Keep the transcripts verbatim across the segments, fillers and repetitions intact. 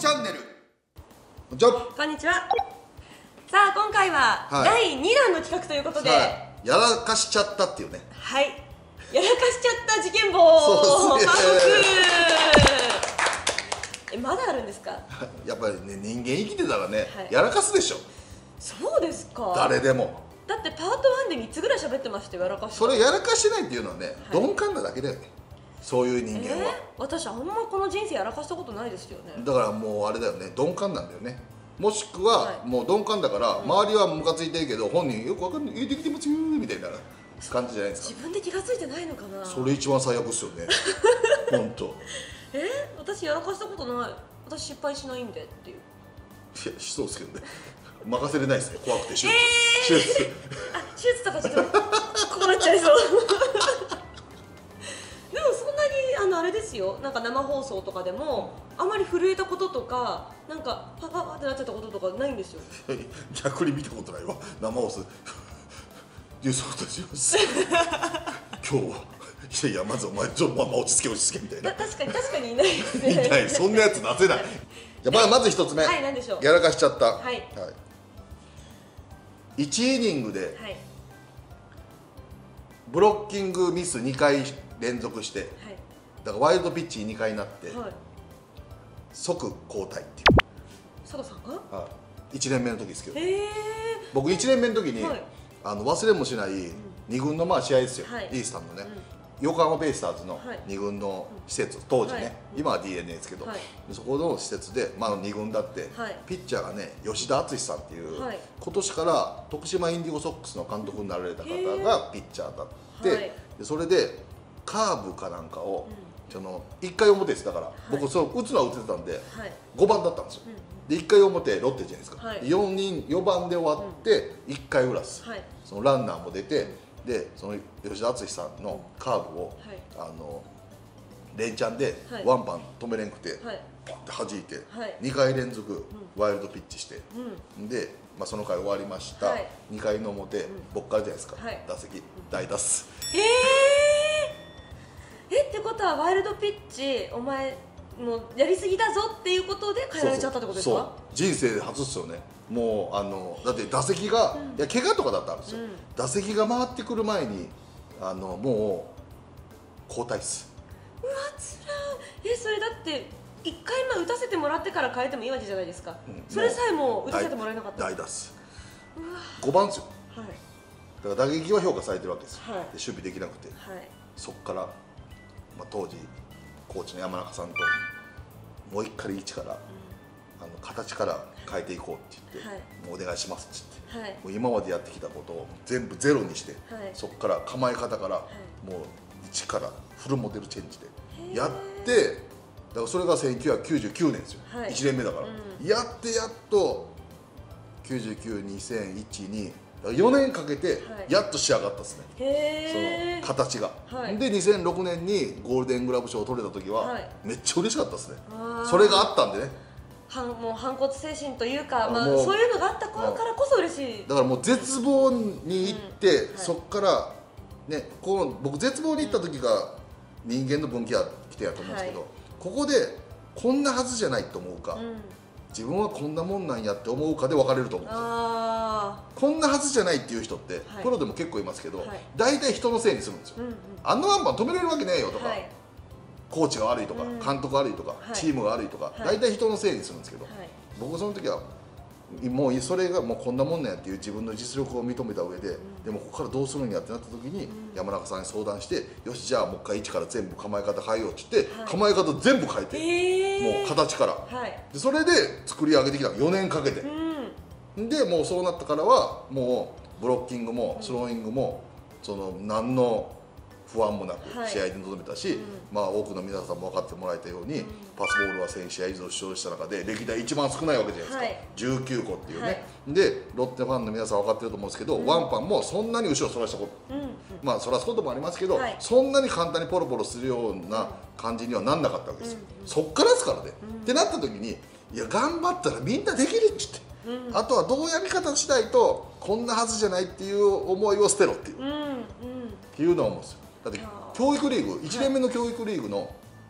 チャンネル。こんにちは。 こんにちは。さあ今回ははいだいにだんの企画ということで、ははい、やらかしちゃったっていうね。 い、やらかしちゃった事件簿そうですね韓国えまだあるんですか？ やっぱりね、人間生きてたらね、 はいやらかすでしょ。 そうですか。 誰でも。 だってパートワンでみっつぐらい喋ってましたよ、やらかし。 それやらかしてないっていうのはね、 はい鈍感なだけだよね。そういう人間は、 えー、私あんまこの人生やらかしたことないですよね。 だからもうあれだよね、鈍感なんだよね。もしくは、 はい、 もう鈍感だから、うん、周りはムカついてるけど本人よくわかんない、言うてきてますよみたいな感じじゃないですか。 自分で気がついてないのかな。 それ一番最悪っすよね本当。 えー、私やらかしたことない。私失敗しないんでっていう。 いや、しそうですけどね任せれないですね、怖くて。手術、 えー、 手術あ、手術とかちょっとこうなっちゃいそうでもそんなにあのあれですよ、なんか生放送とかでもあまり震えたこととか、なんかパパパってなっちゃったこととかないんですよ。 逆に見たことないわ、生放送でそうとします今日はいやいや、まずお前ちょっとまあ落ち着け落ち着けみたいな。 確かに確かにいないですね。 いないそんなやつ出せない。じゃあまあまず一つ目、 はい、何でしょう。 やらかしちゃった。 はい、はいいちイニングではいブロッキングミスにかい連続して、 はいだからワイルドピッチにかいになってはい、 即交代っていう。 佐藤さんがはいいちねんめの時ですけど、 へえ僕いちねんめの時に、 はい、 あの忘れもしないに軍のまあ試合ですよ、 はい、 イースタンのね、 うん、 横浜ベイスターズのはいに軍の施設、当時ね、 はい、 今は ディーエヌエー ですけど、 はい、 そこの施設で、まあ、に軍だって、 はい、 ピッチャーがね吉田敦さんっていう、 はい、 今年から徳島インディゴソックスの監督になられた方がピッチャーだって、はい、でそれでカーブかなんかを、うん、そのいっかい表です。だから、はい、僕そう打つのは打ててたんで、はい、ごばんだったんですよ、うん、でいっかい表ロッテじゃないですか、はい、よにんよばんで終わっていっかい裏です、はい、そのランナーも出て、うん、でその吉田敦さんのカーブを、はい、あの連チャンでワンバン止めれんくて、はい、パッて弾いて、はい、にかい連続ワイルドピッチして、うん、で、まあ、その回終わりました、はい、にかいの表、うん、僕からじゃないですか、はい、打席代打っす。 えー、えってことはワイルドピッチお前もうやりすぎだぞっていうことで変えられちゃったってことですか？ そうそう、人生で初っすよね。もうあのだって打席が、うん、いや怪我とかだったんですよ、うん、打席が回ってくる前にあのもう交代っす。 うわつらー。えそれだっていっかいめ打たせてもらってから変えてもいいわけじゃないですか、うん、それさえも打たせてもらえなかった。 代打っす。ごばんですよ、はい、だから打撃は評価されてるわけですよ、はい、で守備できなくて、はい、そこから、まあ、当時コーチの山中さんともう一回一から、うん、あの形から変えていこうって言って、はい、もうお願いしますって言って、はい、もう今までやってきたことを全部ゼロにして、はい、そこから構え方から、はい、もう一からフルモデルチェンジでやって、だからそれがせんきゅうひゃくきゅうじゅうきゅうねんですよ、はい、いちねんめだから、うん、やってやっときゅうじゅうきゅう、にせんいち、によねんかけてやっと仕上がったですね、はい、その形が、はい、でにせんろくねんにゴールデングラブ賞を取れた時は、はい、めっちゃ嬉しかったですね。それがあったんでね、 はんもう反骨精神というか、まあ、そういうのがあったからこそ嬉しい。 だからもう絶望に行って、うんはい、そこからね、こう僕絶望に行った時が人間の分岐は来てやと思うんですけど、はい、ここでこんなはずじゃないと思うか、うん、自分はこんなもんなんやって思うかで分かれると思うんですよ。あこんなはずじゃないっていう人って、はい、プロでも結構いますけど、はい、大体人のせいにするんですよ、うんうん、あんなワンバン止めれるわけねえよとか、はい、コーチが悪いとか、うん、監督が悪いとか、はい、チームが悪いとか、はい、大体人のせいにするんですけど、はい、僕その時はもうそれがもうこんなもんなんやっていう自分の実力を認めた上で、うん、でもここからどうするんやってなった時に、うん、山中さんに相談して、よしじゃあもう一回一から全部構え方変えようって言って、はい、構え方全部変えて、えー、もう形から、はい、でそれで作り上げてきたのよねんかけて、うん、でもうそうなったからはもうブロッキングもスローイングも、うん、その何の不安もなく試合に臨めたし、はい、うん、まあ多くの皆さんも分かってもらえたように、うん、パスボールはせん試合以上出場した中で歴代一番少ないわけじゃないですか、はい、じゅうきゅうこっていうね、はい、でロッテファンの皆さん分かってると思うんですけど、うん、ワンパンもそんなに後ろそらしたこと、うん、まあそらすこともありますけど、はい、そんなに簡単にポロポロするような感じにはなんなかったわけですよ、うん、そっからですからね、うん、ってなった時に、いや頑張ったらみんなできるって言って、うん、あとはどうやり方しないとこんなはずじゃないっていう思いを捨てろっていう、うんうん、っていうのは思うんですよ。だって教育リーグいちねんめの教育リーグの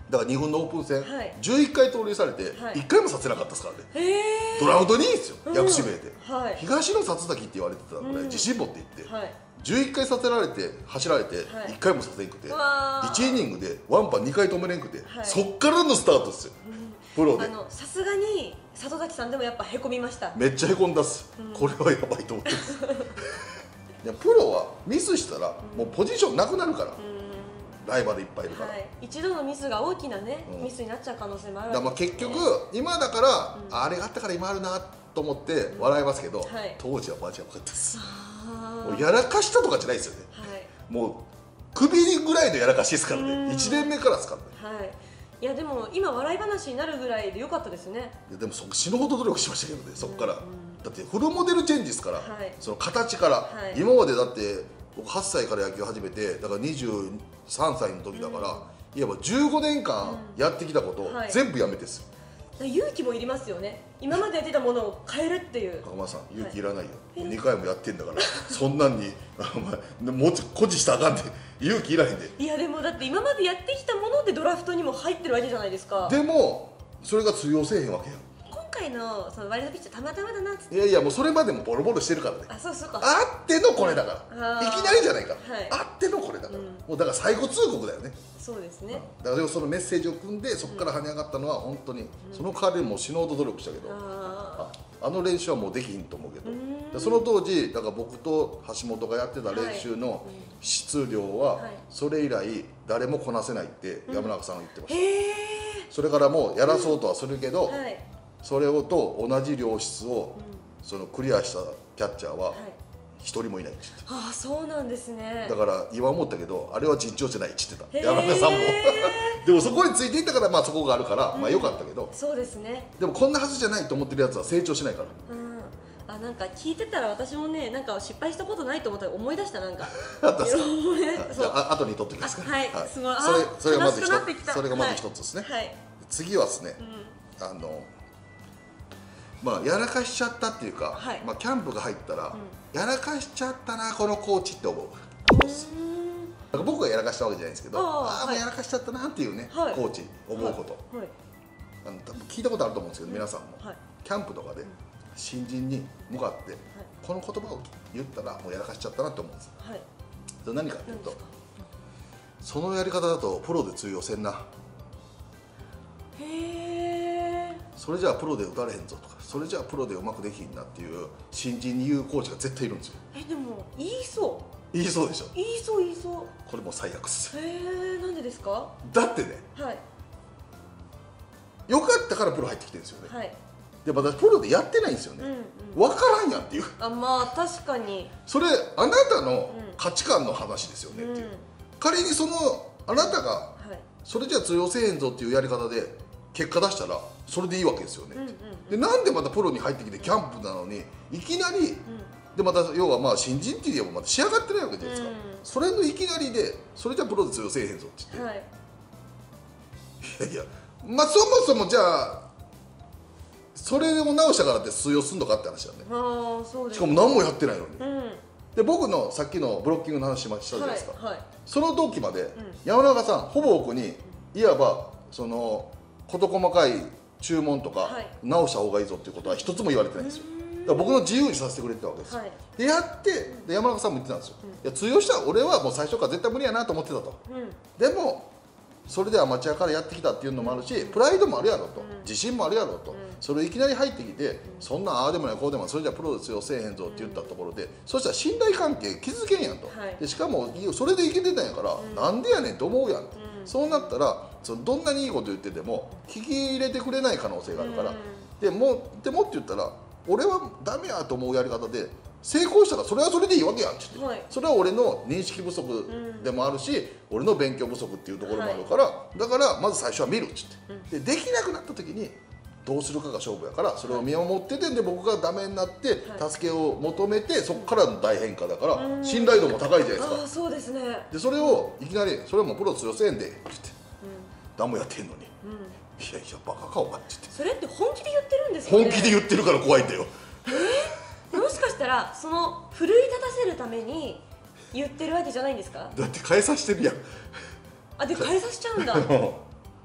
だからに軍のオープン戦、 はい、 じゅういっかい盗塁されていっかいもさせなかったですからね、 へー、 ドラフトにいんですよ、 うん、 役指名で、 はい、 東野里崎って言われてたぐらい自信持っていって、 はい、 じゅういっかいさせられて走られていっかいもさせんくて、はい、いちイニングでワンパンにかい止めれんくて、はい、そっからのスタートですよ、うん、プロで。 さすがに里崎さんでもやっぱへこみました。 めっちゃへこんだっす、うん、これはやばいと思ってますいやプロはミスしたらもうポジションなくなるから、うん、ライバルいっぱいいるから、はい、 一度のミスが大きなね、うん、ミスになっちゃう可能性もあるわけですね。だから結局今だから、うん、あれがあったから今あるなと思って笑いますけど、うん、はい、当時はマジやばかったです。もうやらかしたとかじゃないですよね、はい、もう首ぐらいのやらかしですからね、いちねんめからですからね。はい、いやでも今笑い話になるぐらいで良かったですね。 いやでもそ死ぬほど努力しましたけどね、そこから、うんうん、だってフルモデルチェンジですから、はい、その形から、はい、今までだって僕はっさいから野球始めてだからにじゅうさんさいの時だから、うん、いわばじゅうごねんかんやってきたことを全部やめてですよ、 はい、勇気もいりますよね。今までやってたものを変えるっていう。 高間さん勇気いらないよ、はい、にかいもやってんだからそんなんにお前もうちょっと誇示したらあかんで勇気いらへんで。 いやでもだって今までやってきたものでドラフトにも入ってるわけじゃないですか。 でもそれが通用せえへんわけやん。 今回のそのワイルドピッチャーたまたまだなっつって。 いやいやもうそれまでもボロボロしてるからね。 あ、そうそうか。 あってのこれだから、いきなりじゃないから、はい、あってのこれだから、うん、もうだから最後通告だよね。 そうですね、 うん、だからそのメッセージを組んでそこから跳ね上がったのは本当に、うん、その代わりもう死ぬほど努力したけど、うん、あ, あの練習はもうできひんと思うけど、うん、その当時だから僕と橋本がやってた練習の質量はそれ以来誰もこなせないって山中さんは言ってました、うん、それからもうやらそうとはするけど、うん、はい、それをと同じ良質をそのクリアしたキャッチャーは一人もいないって言ってた。 ああ、そうなんですね。 だから今思ったけどあれは尋常じゃないって言ってた山中さんもでもそこについていったからまあそこがあるから、うん、まあ良かったけど、 そうですね。 でもこんなはずじゃないと思ってるやつは成長しないから、 うん、あ、なんか聞いてたら私もね、なんか失敗したことないと思ったら思い出した。なんかあったっすかじゃあ後に取ってきますか。 はい、すごい。 それそれがまず一つ、それがまず一つですね。 はい、 次はですね、うん、あのまあやらかしちゃったっていうか、はい、まあキャンプが入ったら、うん、やらかしちゃったなこのコーチって思う。なんか僕がやらかしたわけじゃないですけど、ああもうやらかしちゃったなっていうね、はい、コーチ思うこと、はいはい、あの多分聞いたことあると思うんですけど、皆さんも、はい、キャンプとかで新人に向かって、はい、この言葉を言ったらもうやらかしちゃったなって思うんです。はい、それ何かっていうと、そのやり方だとプロで通用せんな、へえ、それじゃあプロで打たれへんぞとか、それじゃあプロでうまくできひんなっていう新人に言うコーチが絶対いるんですよ。 え、でも言いそう。 言いそうでしょ。 言いそう言いそう。 これもう最悪ですよ。 へえ、なんでですか。 だってね、 はい、 よかったからプロ入ってきてるんですよね。はい、でまだプロでやってないんですよね、うんうん、分からんやんっていう。 あ、まあ確かにそれあなたの価値観の話ですよねっていう、うん、仮にそのあなたが、はい、それじゃ通用せえへんぞっていうやり方で結果出したらそれでいいわけですよね、うんうんうん、でなんでまたプロに入ってきてキャンプなのにいきなり、うん、でまた要はまあ新人っていうよりもまた仕上がってないわけじゃないですか、うん、それのいきなりでそれじゃプロで通用せえへんぞって言って、はい、いやいや、まあそもそもじゃあそれを直したからって通用すんのかって話だね。あ、そうです。しかも何もやってないのに、うん、で僕のさっきのブロッキングの話しましたじゃないですか、はいはい、その時まで、うん、山中さんほぼ僕にいわばその事細かい注文とか、はい、直した方がいいぞっていうことは一つも言われてないんですよ。だから僕の自由にさせてくれてたわけですよ、はい、でやってで山中さんも言ってたんですよ、うん、いや通用したら俺はもう最初から絶対無理やなと思ってたと、うん、でもそれでアマチュアからやってきたっていうのもあるし、プライドもあるやろと、自信もあるやろと、それいきなり入ってきて、そんなああでもないこうでもないそれじゃプロで通用せえへんぞって言ったところで、そしたら信頼関係築けんやんと、でしかもそれでいけてたんやから、なんでやねんと思うやんと、そうなったらそのどんなにいいこと言ってても聞き入れてくれない可能性があるから、でもでもって言ったら俺はダメやと思うやり方で成功したらそれはそれでいいわけやんって言って、はい、それは俺の認識不足でもあるし、うん、俺の勉強不足っていうところもあるから、はい、だからまず最初は見るって言って、うん、でできなくなった時にどうするかが勝負やからそれを見守ってて、で僕がダメになって助けを求めてそこからの大変化だから、うん、信頼度も高いじゃないですか。 あ、そうですね。 でそれをいきなりそれもプロ通用せんでって言って、うん、何もやってんのに、うん、いやいやバカかお前って言って、 それって本気で言ってるんですかね。 本気で言ってるから怖いんだよ。 えー、もしかしたらその奮い立たせるために言ってるわけじゃないんですか。 だって変えさせてるやん。 あ、で変えさせちゃうんだ。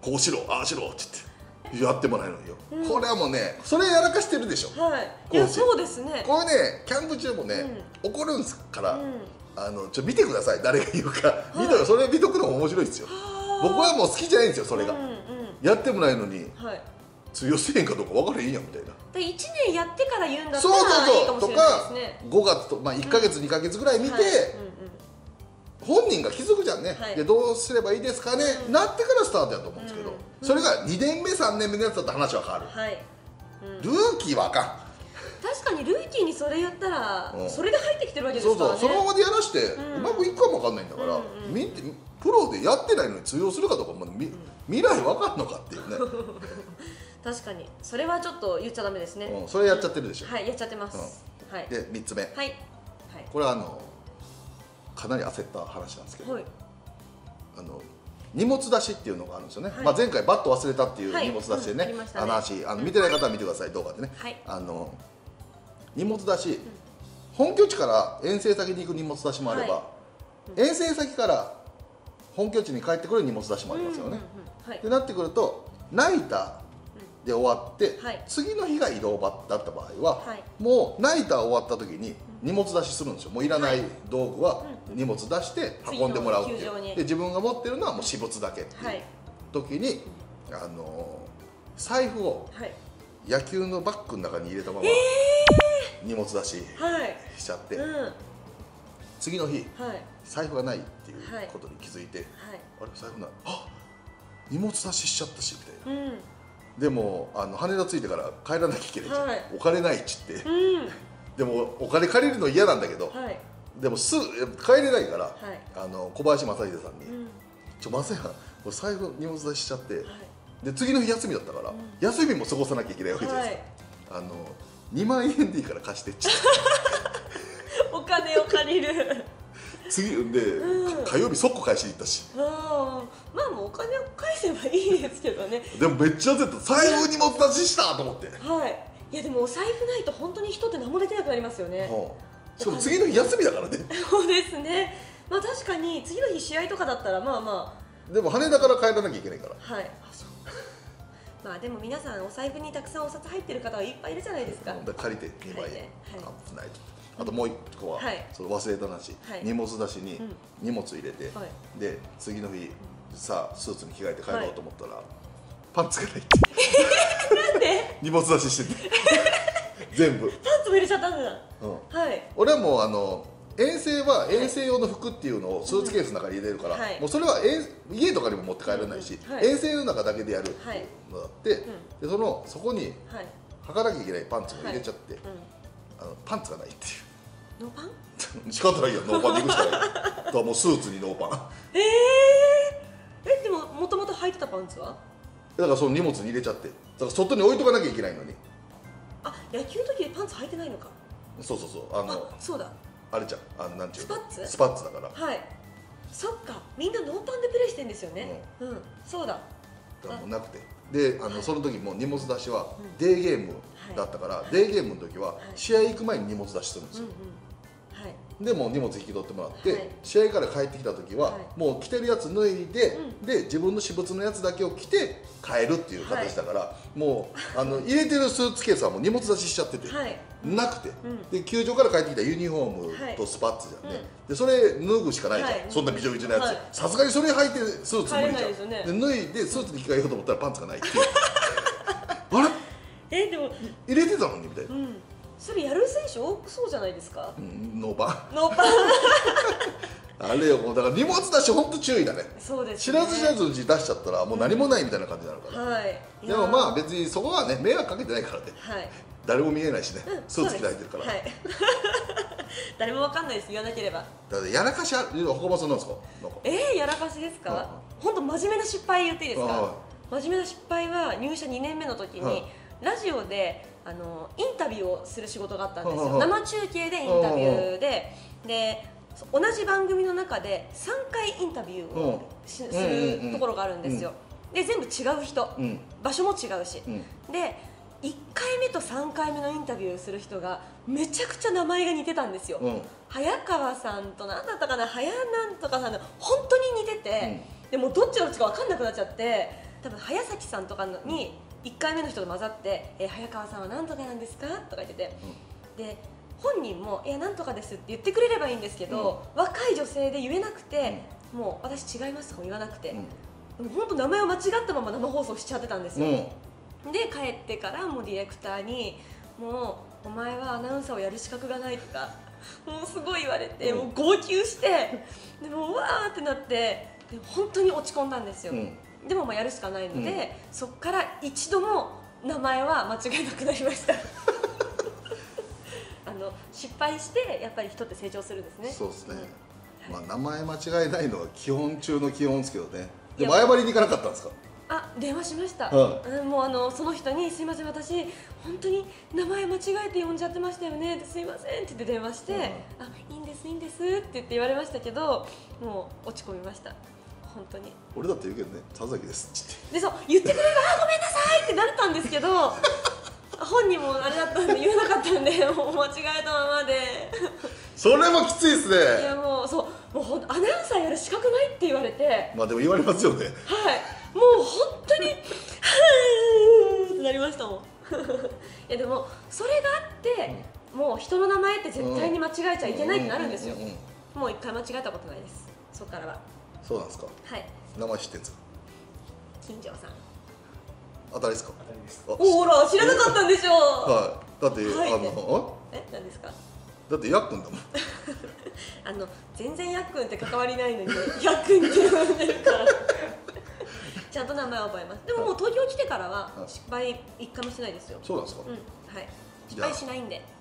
こうしろああしろって言ってやってもないのよ、うん、これはもうねそれやらかしてるでしょ。 はいいやそうですね。 これねキャンプ中もね、うん、怒るんすから、うん、あのちょ見てください誰が言うか、はい、見とそれ見とくのも面白いですよ。僕はもう好きじゃないんですよそれが、うんうん、やってもないのに、はい、通用せえへんかどうか分からへんやんみたいな。 いちねんやってから言うんだったらいいかもしれないですね。 とかごがつと、まあ、いっかげつ、うん、にかげつぐらい見て、はいうんうん、本人が気づくじゃんね、はい、でどうすればいいですかね、うん、なってからスタートやと思うんですけど、うん、それがにねんめさんねんめのやつだったら話は変わる、はいうん、ルーキーはあかん。 確かにルーキーにそれ言ったら、うん、それで入ってきてるわけですからね。 そうそうそのままでやらして、うん、うまくいくかも分かんないんだから、うんうん、みプロでやってないのに通用するかどうかも、うん、未来分かんのかっていうね確かにそれはちょっと言っちゃダメですね、 うん、それやっちゃってるでしょ、 うん、はいやっちゃってます、うんはい、 でみっつめ、はいはい、これはあのかなり焦った話なんですけど、はい、あの荷物出しっていうのがあるんですよね、はいまあ、前回バット忘れたっていう荷物出しでね、はいうん、あねあの話あの見てない方は見てください動画でね、はい、あの荷物出し、うん、本拠地から遠征先に行く荷物出しもあれば、はいうん、遠征先から本拠地に帰ってくる荷物出しもありますよね。ってなってくるとナイターで終わって、うんはい、次の日が移動場だった場合は、はい、もうナイター終わった時に荷物出しするんですよ。もういらない道具は荷物出して運んでもらうっていう、で自分が持ってるのはもう私物だけっていう時に、あの財布を野球のバッグの中に入れたまま荷物出ししちゃって、はいうん次の日、はい、財布がないっていうことに気づいて、はい、あれ財布ないあ荷物出ししちゃったしみたいな、うん、でもあの羽田着いてから帰らなきゃいけない、はい、お金ないっちって、うん、でもお金借りるの嫌なんだけど、はい、でもすぐ帰れないから、はい、あの小林正秀さんに「うん、ちょ正也財布荷物出ししちゃって、はい、で次の日休みだったから、うん、休みも過ごさなきゃいけないわけじゃないですか、はい、あのにまんえんでいいから貸してっちってお金を借りる次で、うん、火曜日速攻返しに行ったしあまあもうお金を返せばいいですけどねでもめっちゃ焦った財布荷物出ししたと思ってはいいやでもお財布ないと本当に人って何もできなくなりますよね、はあ、しかも次の日休みだからねそうですねまあ確かに次の日試合とかだったらまあまあでも羽田から帰らなきゃいけないからはいまあでも皆さんお財布にたくさんお札入ってる方はいっぱいいるじゃないですか借りてにまんえん、はい、危ないとあともう一個は、はい、その忘れた話、はい、荷物出しに荷物入れて、はい、で次の日さあスーツに着替えて帰ろうと思ったら、はい、パンツがないってなんで荷物出ししてて全部パンツも入れちゃったんだ、うんはい、 俺はもうあの遠征は遠征用の服っていうのをスーツケースの中に入れるから、はい、もうそれは家とかにも持って帰らないし、うんはい、遠征の中だけでやるのだって、はい、でそのそこに履かなきゃいけないパンツも入れちゃって、はいうんあのパンツがないっていうノーパン仕方ないよノーパンでいくしかないだからもうスーツにノーパンえー、えでももともと履いてたパンツはだからその荷物に入れちゃってだから外に置いとかなきゃいけないのにあ野球の時でパンツ履いてないのかそうそうそうあのあそうだあれじゃんあのなんちゅうのスパッツスパッツだからはいそっかみんなノーパンでプレーしてんですよねうん、うん、そうだだからもうなくてであの、はい、その時も荷物出しはデーゲームだったから、はい、デーゲームの時は試合行く前に荷物出しするんですよ、はい、でもう荷物引き取ってもらって、はい、試合から帰ってきた時は、はい、もう着てるやつ脱いで、うん、で自分の私物のやつだけを着て帰るっていう形だから、はい、もうあの入れてるスーツケースはもう荷物出ししちゃってて、はい、なくて、うん、で球場から帰ってきたユニフォームとスパッツじゃんね、はい、でそれ脱ぐしかないじゃん、はい、そんなびちょびちょのやつさすがにそれ履いてスーツ無理じゃん、ね、で脱いでスーツに着替えようと思ったらパンツがないっていうあれえでも入れてたのにみたいな、うん、 それやる選手多くそうじゃないですか、 うん、ノーパンノーパンあれよもうだから荷物出し本当注意だねそうです、 ね、知らず知らずうち出しちゃったらもう何もないみたいな感じになるから、うん、はいでもまあ別にそこはね迷惑かけてないからね、はい、誰も見えないしね、うん、スーツ着られてるから、はい、 誰もわかんないです言わなければだからやらかしある他もそんなんですかなんかえー、やらかしですか本当真面目な失敗言っていいですか真面目な失敗は入社にねんめの時にラジオであのインタビューをする仕事があったんですよ生中継でインタビューでで同じ番組の中でさんかいインタビューをするところがあるんですよで全部違う人、うん、場所も違うし、うん、でいっかいめとさんかいめのインタビューする人がめちゃくちゃ名前が似てたんですよ、うん、早川さんと何だったかな早なんとかさんの本当に似てて、うん、でもどっちがどっちか分かんなくなっちゃって多分早崎さんとかのにいっかいめの人と混ざって「え早川さんは何とかなんですか?」とか言ってて、うん、で本人も「いや何とかです」って言ってくれればいいんですけど、うん、若い女性で言えなくて、うん、もう私違いますとか言わなくて、うん、本当名前を間違ったまま生放送しちゃってたんですよ、うん、で帰ってからもうディレクターに「もうお前はアナウンサーをやる資格がない」とかもうすごい言われて、うん、もう号泣してでもうわーってなってで本当に落ち込んだんですよ、うん、でもまあやるしかないので、うん、そこから一度も名前は間違えなくなりましたあの失敗してやっぱり人って成長するんですね。 そうですね、うん、まあ、名前間違えないのは基本中の基本ですけどね。でも謝りに行かなかったんですか？ あ、電話しました、 はい、 もうあのその人に「すいません私本当に名前間違えて呼んじゃってましたよね」すいません」って言って電話して「はい、あ、いいんですいいんです」って言って言われましたけどもう落ち込みました。本当に俺だって言うけどね「田崎です」ってでそう言ってくれれば「あ、ごめんなさい」ってなったんですけど本人もあれだったんで言えなかったんでもう間違えたままでそれもきついですね。 いやもうそうもうほんアナウンサーやる資格ないって言われて、 まあでも言われますよね。 はい、もう本当にはーってなりましたもんいやでもそれがあって、うん、もう人の名前って絶対に間違えちゃいけないってなるんですよ。もう一回間違えたことないです。そこからは。 そうなんですか。 はい。 名前知ってんですか？ 金城さん。 当たりですか？ 当たりです。 おら知らなかったんでしょう。 はい。だって、はい、あのえ何ですか？ だってやっくんだもんあの全然やっくんって関わりないのにやっくんって呼んでるからちゃんと名前を覚えます。でももう東京来てからは失敗一回もしてないですよ。 そうなんですか？ うん、はい。失敗しないんで。